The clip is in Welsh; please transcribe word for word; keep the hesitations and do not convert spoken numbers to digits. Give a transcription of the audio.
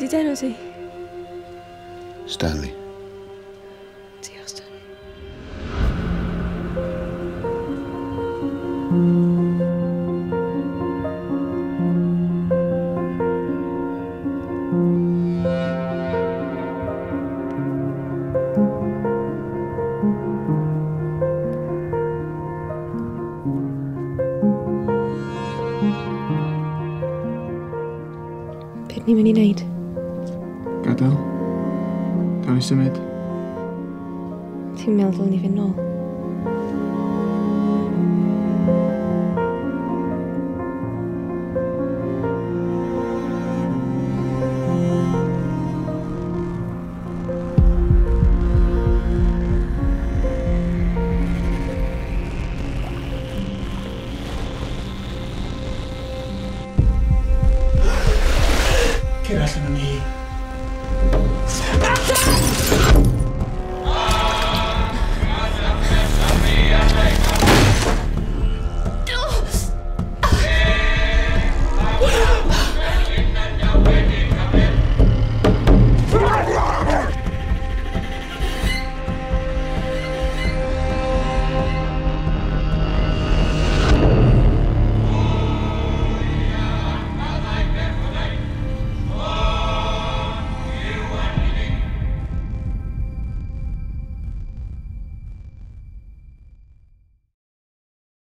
Be di enw ti? Stanley. Diolch, Stanley. Be ni'n mynd i wneud? Gadael. Gael ni symud. Ti'n meddwl dylwn ni fynd nôl?